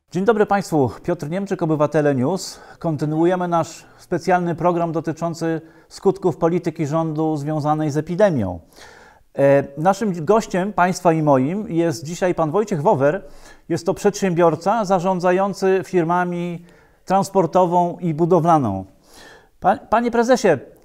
Dzień dobry Państwu, Piotr Niemczyk, Obywatele News. Kontynuujemy nasz specjalny program dotyczący skutków polityki rządu związanej z epidemią. Naszym gościem, Państwa i moim, jest dzisiaj pan Wojciech Wower. Jest to przedsiębiorca zarządzający firmami transportową i budowlaną. Panie prezesie,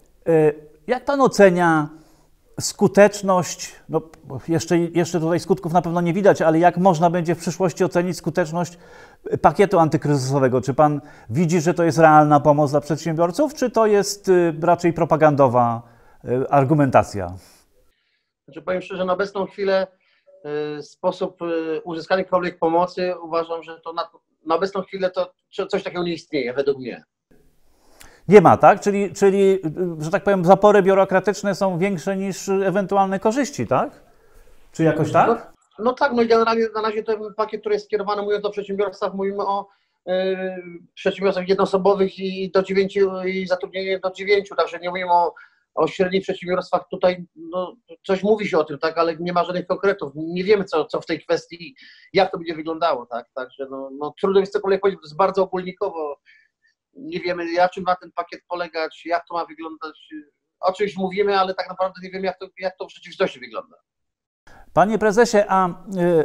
jak pan ocenia skuteczność, no jeszcze tutaj skutków na pewno nie widać, ale jak można będzie w przyszłości ocenić skuteczność pakietu antykryzysowego? Czy pan widzi, że to jest realna pomoc dla przedsiębiorców, czy to jest raczej propagandowa argumentacja? Znaczy, powiem szczerze, na obecną chwilę sposób uzyskania jakiejkolwiek pomocy, uważam, że to na obecną chwilę to coś takiego nie istnieje, według mnie. Nie ma, tak? Czyli, że tak powiem, zapory biurokratyczne są większe niż ewentualne korzyści, tak? Czy jakoś tak? No tak, no i generalnie na razie ten pakiet, który jest skierowany, mówiąc o przedsiębiorstwach, mówimy o przedsiębiorstwach jednoosobowych i do 9 i zatrudnienie do 9, także nie mówimy o średnich przedsiębiorstwach. Tutaj no, coś mówi się o tym, tak, ale nie ma żadnych konkretów. Nie wiemy, co w tej kwestii, jak to będzie wyglądało, tak? Także no trudno jest cokolwiek powiedzieć, to jest bardzo ogólnikowo. Nie wiemy, na czym ma ten pakiet polegać, jak to ma wyglądać. O czymś mówimy, ale tak naprawdę nie wiemy, jak to w rzeczywistości wygląda. Panie prezesie, a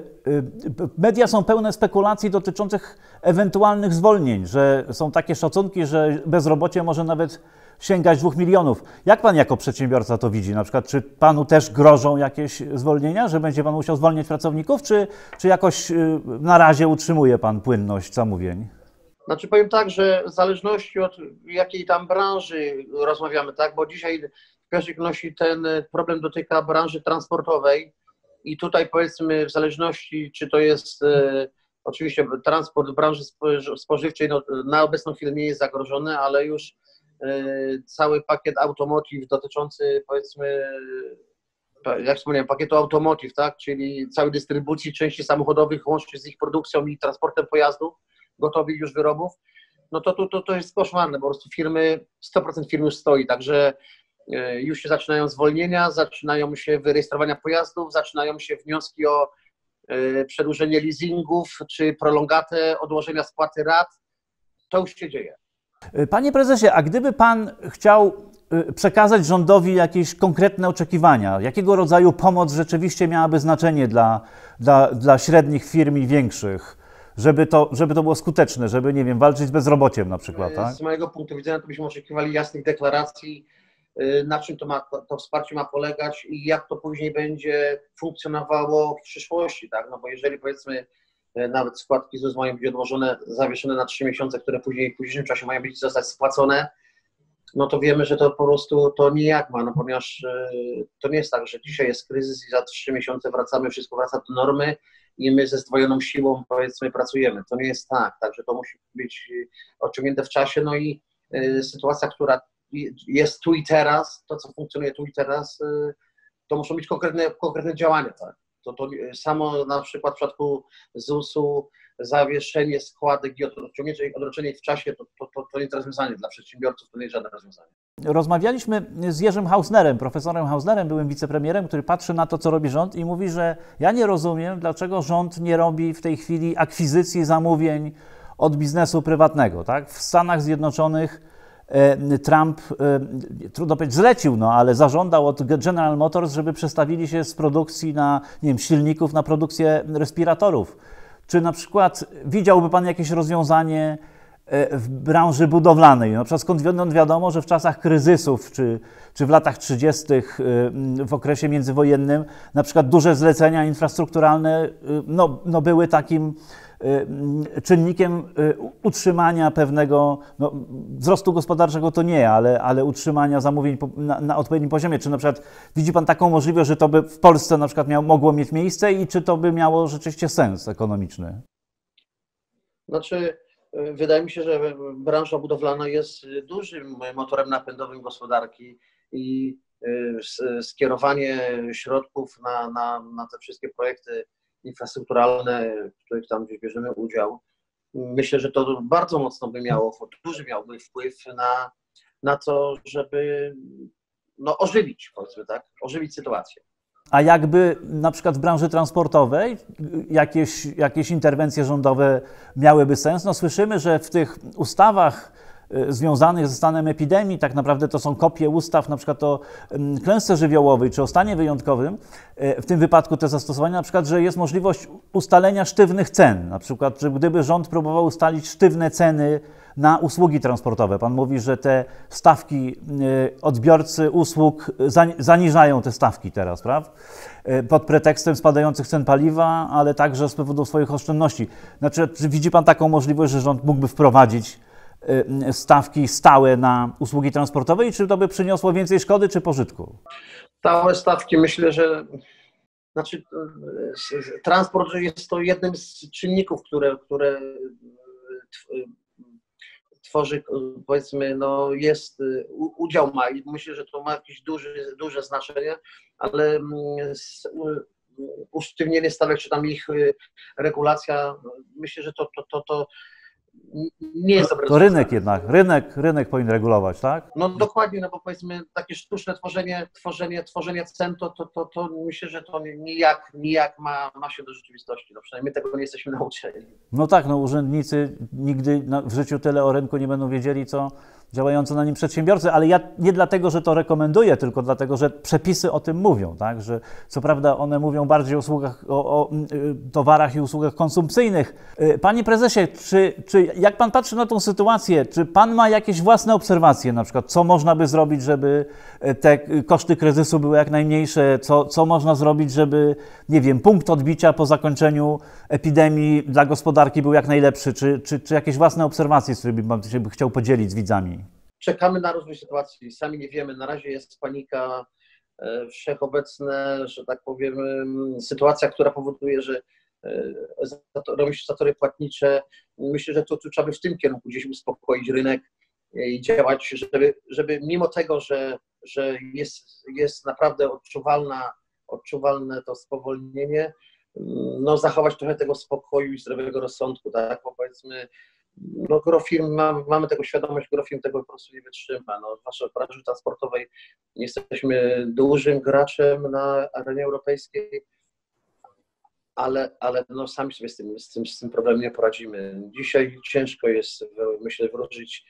media są pełne spekulacji dotyczących ewentualnych zwolnień, że są takie szacunki, że bezrobocie może nawet sięgać 2 milionów. Jak pan jako przedsiębiorca to widzi? Na przykład, czy panu też grożą jakieś zwolnienia, że będzie pan musiał zwolnić pracowników, czy jakoś na razie utrzymuje pan płynność zamówień? Znaczy powiem tak, że w zależności od jakiej tam branży rozmawiamy, tak, bo dzisiaj w pierwszej kolejności ten problem dotyka branży transportowej i tutaj powiedzmy w zależności, czy to jest oczywiście transport w branży spożywczej, no, na obecną chwilę nie jest zagrożony, ale już cały pakiet automotive dotyczący powiedzmy, jak wspomniałem, pakietu automotive, tak, czyli całej dystrybucji części samochodowych łącznie z ich produkcją i transportem pojazdów, gotowych już wyrobów, no to jest koszmarne, po prostu 100% firm już stoi, także już się zaczynają zwolnienia, zaczynają się wyrejestrowania pojazdów, zaczynają się wnioski o przedłużenie leasingów, czy prolongatę odłożenia spłaty rat, to już się dzieje. Panie prezesie, a gdyby pan chciał przekazać rządowi jakieś konkretne oczekiwania, jakiego rodzaju pomoc rzeczywiście miałaby znaczenie dla średnich firm i większych, żeby to było skuteczne, żeby, nie wiem, walczyć z bezrobociem na przykład, tak? Z mojego punktu widzenia to byśmy oczekiwali jasnych deklaracji, na czym to wsparcie ma polegać i jak to później będzie funkcjonowało w przyszłości, tak? No bo jeżeli powiedzmy nawet składki ZUS mają być odłożone, zawieszone na 3 miesiące, które później w późniejszym czasie mają zostać spłacone, no to wiemy, że to po prostu to nijak ma, no ponieważ to nie jest tak, że dzisiaj jest kryzys i za 3 miesiące wszystko wraca do normy i my ze zdwojoną siłą powiedzmy pracujemy. To nie jest tak, także to musi być osiągnięte w czasie, no i sytuacja, która jest tu i teraz, to co funkcjonuje tu i teraz, to muszą być konkretne działania, tak. To samo na przykład w przypadku ZUS-u zawieszenie składek i odroczenie w czasie, to nie jest rozwiązanie dla przedsiębiorców, to nie jest żadne rozwiązanie. Rozmawialiśmy z Jerzym Hausnerem, profesorem Hausnerem, byłym wicepremierem, który patrzy na to, co robi rząd i mówi, że ja nie rozumiem, dlaczego rząd nie robi w tej chwili akwizycji zamówień od biznesu prywatnego, tak? W Stanach Zjednoczonych Trump, trudno powiedzieć, zlecił, no, ale zażądał od General Motors, żeby przestawili się z produkcji nie wiem, silników na produkcję respiratorów. Czy na przykład widziałby pan jakieś rozwiązanie w branży budowlanej? Na przykład skądinąd wiadomo, że w czasach kryzysów, czy w latach 30., w okresie międzywojennym, na przykład duże zlecenia infrastrukturalne no były takim czynnikiem utrzymania pewnego, no, wzrostu gospodarczego to nie, ale utrzymania zamówień na odpowiednim poziomie. Czy na przykład widzi pan taką możliwość, że to by w Polsce na przykład mogło mieć miejsce i czy to by miało rzeczywiście sens ekonomiczny? Znaczy, wydaje mi się, że branża budowlana jest dużym motorem napędowym gospodarki i skierowanie środków na te wszystkie projekty infrastrukturalne, w których tam gdzieś bierzemy udział, myślę, że to bardzo mocno duży miałby wpływ na to, żeby ożywić, powiedzmy tak, ożywić sytuację. A jakby na przykład w branży transportowej jakieś interwencje rządowe miałyby sens? No słyszymy, że w tych ustawach związanych ze stanem epidemii, tak naprawdę to są kopie ustaw na przykład o klęsce żywiołowej czy o stanie wyjątkowym, w tym wypadku te zastosowania, na przykład, że jest możliwość ustalenia sztywnych cen, na przykład, że gdyby rząd próbował ustalić sztywne ceny na usługi transportowe. Pan mówi, że te stawki odbiorcy usług zaniżają te stawki teraz, prawda? Pod pretekstem spadających cen paliwa, ale także z powodu swoich oszczędności. Znaczy, czy widzi Pan taką możliwość, że rząd mógłby wprowadzić stawki stałe na usługi transportowe i czy to by przyniosło więcej szkody czy pożytku? Stałe stawki, myślę, że transport jest to jednym z czynników, które tworzy, powiedzmy, no jest, udział ma i myślę, że to ma jakieś duże znaczenie, ale usztywnienie stawek, czy tam ich regulacja, myślę, że to nie jest dobre. To rynek jednak, rynek powinien regulować, tak? No dokładnie, no bo powiedzmy takie sztuczne tworzenie cen, to myślę, że to nijak ma się do rzeczywistości. No przynajmniej tego nie jesteśmy nauczeni. No tak, no urzędnicy nigdy w życiu tyle o rynku nie będą wiedzieli, co działający na nim przedsiębiorcy, ale ja nie dlatego, że to rekomenduję, tylko dlatego, że przepisy o tym mówią, tak? Że co prawda one mówią bardziej o usługach, o towarach i usługach konsumpcyjnych. Panie prezesie, czy jak pan patrzy na tą sytuację, czy pan ma jakieś własne obserwacje, na przykład co można by zrobić, żeby te koszty kryzysu były jak najmniejsze, co można zrobić, żeby, nie wiem, punkt odbicia po zakończeniu epidemii dla gospodarki był jak najlepszy, czy jakieś własne obserwacje, z którymi pan się by chciał podzielić z widzami? Czekamy na rozwój sytuacji, sami nie wiemy, na razie jest panika wszechobecna, że tak powiem, sytuacja, która powoduje, że robią się zatory płatnicze. Myślę, że to trzeba by w tym kierunku gdzieś uspokoić rynek i działać, żeby mimo tego, że jest naprawdę odczuwalne to spowolnienie, no zachować trochę tego spokoju i zdrowego rozsądku, tak, bo powiedzmy, no gro firm, mamy tego świadomość, gro firm tego po prostu nie wytrzyma. No, zwłaszcza w branży transportowej jesteśmy dużym graczem na arenie europejskiej, ale no sami sobie z tym problemem nie poradzimy. Dzisiaj ciężko jest, myślę, wróżyć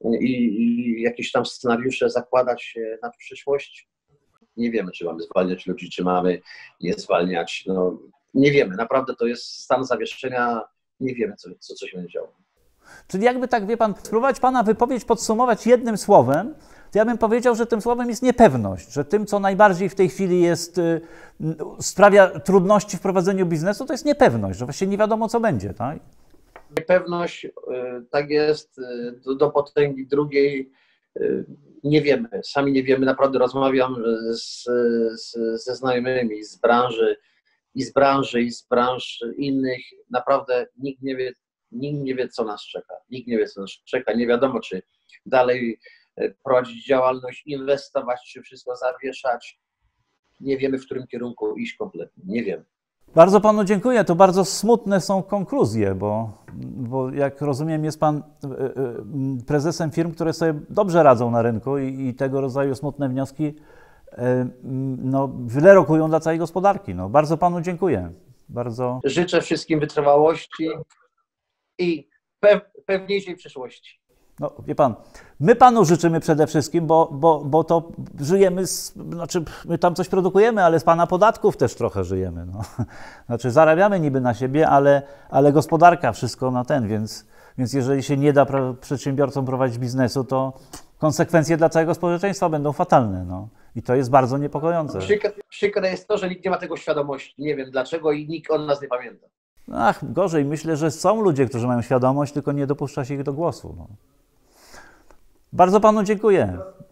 i jakieś tam scenariusze zakładać na przyszłość. Nie wiemy, czy mamy zwalniać ludzi, czy mamy nie zwalniać. No, nie wiemy, naprawdę to jest stan zawieszenia, nie wiemy, co się będzie działo. Czyli jakby tak, wie pan, spróbować pana wypowiedź podsumować jednym słowem, to ja bym powiedział, że tym słowem jest niepewność, że tym, co najbardziej w tej chwili sprawia trudności w prowadzeniu biznesu, to jest niepewność, że właściwie nie wiadomo, co będzie, tak? Niepewność, tak jest, do potęgi drugiej nie wiemy, sami nie wiemy, naprawdę rozmawiam ze znajomymi z branży i z branż innych, naprawdę nikt nie wie, co nas czeka. Nikt nie wie, co nas czeka. Nie wiadomo, czy dalej prowadzić działalność, inwestować, czy wszystko zawieszać. Nie wiemy, w którym kierunku iść kompletnie. Nie wiemy. Bardzo panu dziękuję. To bardzo smutne są konkluzje, bo jak rozumiem, jest pan prezesem firm, które sobie dobrze radzą na rynku i tego rodzaju smutne wnioski no, źle rokują dla całej gospodarki. No, bardzo panu dziękuję. Bardzo... Życzę wszystkim wytrwałości i pewniejszej przyszłości. No, wie pan, my panu życzymy przede wszystkim, bo to żyjemy, znaczy my tam coś produkujemy, ale z pana podatków też trochę żyjemy. No. Znaczy zarabiamy niby na siebie, ale gospodarka wszystko na więc jeżeli się nie da przedsiębiorcom prowadzić biznesu, to konsekwencje dla całego społeczeństwa będą fatalne. No. I to jest bardzo niepokojące. Przykre jest to, że nikt nie ma tego świadomości. Nie wiem dlaczego i nikt o nas nie pamięta. Ach, gorzej. Myślę, że są ludzie, którzy mają świadomość, tylko nie dopuszcza się ich do głosu. No. Bardzo panu dziękuję.